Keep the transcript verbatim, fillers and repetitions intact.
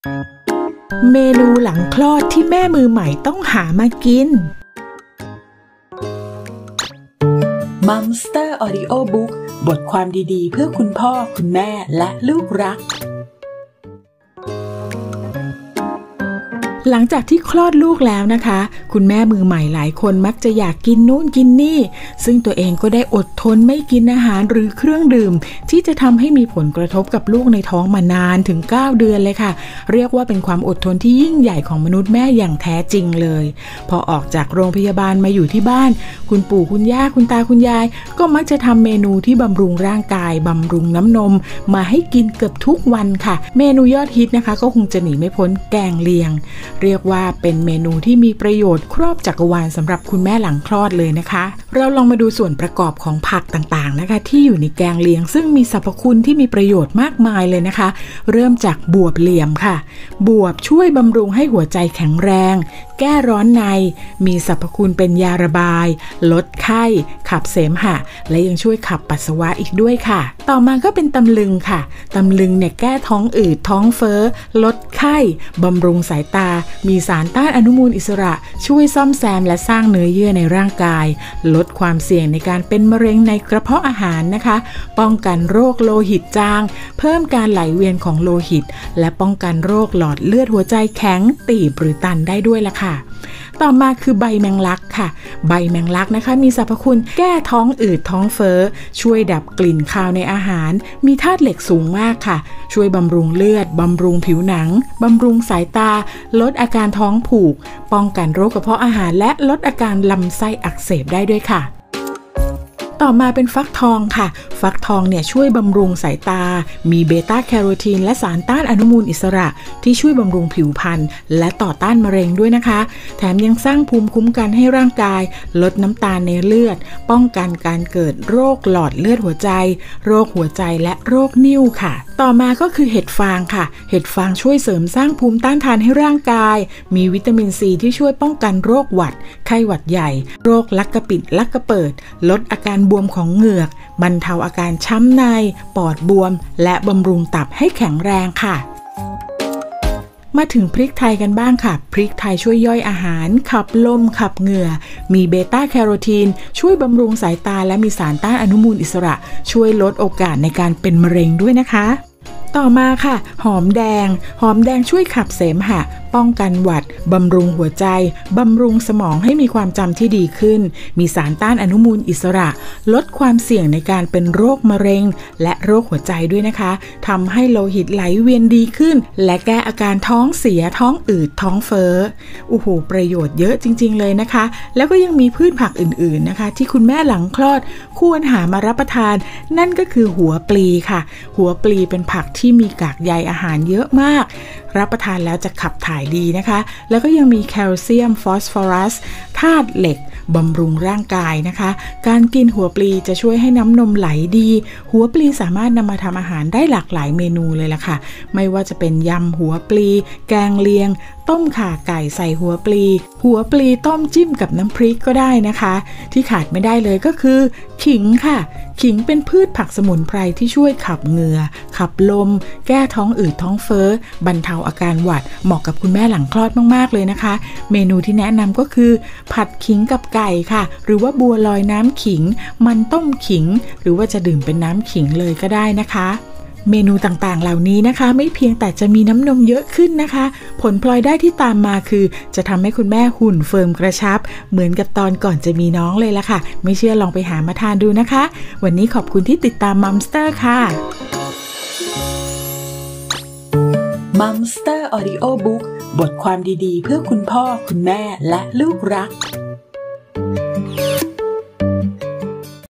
เมนูหลังคลอดที่แม่มือใหม่ต้องหามากิน Mumster Audio Book บทความดีๆเพื่อคุณพ่อคุณแม่และลูกรักหลังจากที่คลอดลูกแล้วนะคะคุณแม่มือใหม่หลายคนมักจะอยากกินนู่นกินนี่ซึ่งตัวเองก็ได้อดทนไม่กินอาหารหรือเครื่องดื่มที่จะทำให้มีผลกระทบกับลูกในท้องมานานถึงเก้าเดือนเลยค่ะเรียกว่าเป็นความอดทนที่ยิ่งใหญ่ของมนุษย์แม่อย่างแท้จริงเลยพอออกจากโรงพยาบาลมาอยู่ที่บ้านคุณปู่คุณย่าคุณตาคุณยายก็มักจะทำเมนูที่บำรุงร่างกายบำรุงน้ำนมมาให้กินเกือบทุกวันค่ะเมนูยอดฮิตนะคะก็คงจะหนีไม่พ้นแกงเลียงเรียกว่าเป็นเมนูที่มีประโยชน์ครอบจักรวาลสำหรับคุณแม่หลังคลอดเลยนะคะเราลองมาดูส่วนประกอบของผักต่างๆนะคะที่อยู่ในแกงเลียงซึ่งมีสรรพคุณที่มีประโยชน์มากมายเลยนะคะเริ่มจากบวบเหลี่ยมค่ะบวบช่วยบำรุงให้หัวใจแข็งแรงแก้ร้อนในมีสรรพคุณเป็นยาระบายลดไข้ขับเสมหะและยังช่วยขับปัสสาวะอีกด้วยค่ะต่อมาก็เป็นตำลึงค่ะตำลึงเนี่ยแก้ท้องอืดท้องเฟ้อลดไข้บำรุงสายตามีสารต้านอนุมูลอิสระช่วยซ่อมแซมและสร้างเนื้อเยื่อในร่างกายลดความเสี่ยงในการเป็นมะเร็งในกระเพาะอาหารนะคะป้องกันโรคโลหิตจางเพิ่มการไหลเวียนของโลหิตและป้องกันโรคหลอดเลือดหัวใจแข็งตีบหรือตันได้ด้วยล่ะค่ะต่อมาคือใบแมงลักค่ะใบแมงลักนะคะมีสรรพคุณแก้ท้องอืดท้องเฟ้อช่วยดับกลิ่นคาวในอาหารมีธาตุเหล็กสูงมากค่ะช่วยบำรุงเลือดบำรุงผิวหนังบำรุงสายตาลดอาการท้องผูกป้องกันโรคกระเพาะอาหารและลดอาการลำไส้อักเสบได้ด้วยค่ะต่อมาเป็นฟักทองค่ะฟักทองเนี่ยช่วยบำรุงสายตามีเบต้าแคโรทีนและสารต้านอนุมูลอิสระที่ช่วยบำรุงผิวพรรณและต่อต้านมะเร็งด้วยนะคะแถมยังสร้างภูมิคุ้มกันให้ร่างกายลดน้ำตาลในเลือดป้องกันการเกิดโรคหลอดเลือดหัวใจโรคหัวใจและโรคนิ่วค่ะต่อมาก็คือเห็ดฟางค่ะเห็ดฟางช่วยเสริมสร้างภูมิต้านทานให้ร่างกายมีวิตามินซีที่ช่วยป้องกันโรคหวัดไข้หวัดใหญ่โรคลักกระปิดลักกระเปิดลดอาการบวมของเหงือกบรรเทาอาการช้ำในปอดบวมและบำรุงตับให้แข็งแรงค่ะมาถึงพริกไทยกันบ้างค่ะพริกไทยช่วยย่อยอาหารขับลมขับเหงื่อมีเบต้าแคโรทีนช่วยบำรุงสายตาและมีสารต้านอนุมูลอิสระช่วยลดโอกาสในการเป็นมะเร็งด้วยนะคะต่อมาค่ะหอมแดงหอมแดงช่วยขับเสมหะป้องกันหวัดบำรุงหัวใจบำรุงสมองให้มีความจำที่ดีขึ้นมีสารต้านอนุมูลอิสระลดความเสี่ยงในการเป็นโรคมะเร็งและโรคหัวใจด้วยนะคะทำให้โลหิตไหลเวียนดีขึ้นและแก้อาการท้องเสียท้องอืดท้องเฟ้อโอ้โหประโยชน์เยอะจริงๆเลยนะคะแล้วก็ยังมีพืชผักอื่นๆนะคะที่คุณแม่หลังคลอดควรหามารับประทานนั่นก็คือหัวปลีค่ะหัวปลีเป็นผักที่มีกากใยอาหารเยอะมากรับประทานแล้วจะขับถ่ายดีนะคะแล้วก็ยังมีแคลเซียมฟอสฟอรัสธาตุเหล็กบำรุงร่างกายนะคะการกินหัวปลีจะช่วยให้น้ำนมไหลดีหัวปลีสามารถนำมาทำอาหารได้หลากหลายเมนูเลยล่ะค่ะไม่ว่าจะเป็นยำหัวปลีแกงเลียงต้มข่าไก่ใส่หัวปลีหัวปลีต้มจิ้มกับน้ำพริกก็ได้นะคะที่ขาดไม่ได้เลยก็คือขิงค่ะขิงเป็นพืชผักสมุนไพรที่ช่วยขับเหงื่อขับลมแก้ท้องอืดท้องเฟ้อบรรเทาอาการหวัดเหมาะกับคุณแม่หลังคลอดมากๆเลยนะคะเมนูที่แนะนำก็คือผัดขิงกับไก่ค่ะหรือว่าบัวลอยน้ำขิงมันต้มขิงหรือว่าจะดื่มเป็นน้ำขิงเลยก็ได้นะคะเมนูต่างๆเหล่านี้นะคะไม่เพียงแต่จะมีน้ำนมเยอะขึ้นนะคะผลพลอยได้ที่ตามมาคือจะทำให้คุณแม่หุ่นเฟิร์มกระชับเหมือนกับตอนก่อนจะมีน้องเลยล่ะค่ะไม่เชื่อลองไปหามาทานดูนะคะวันนี้ขอบคุณที่ติดตาม Mumster ค่ะ Mumster Audio Book บทความดีๆเพื่อคุณพ่อคุณแม่และลูกรัก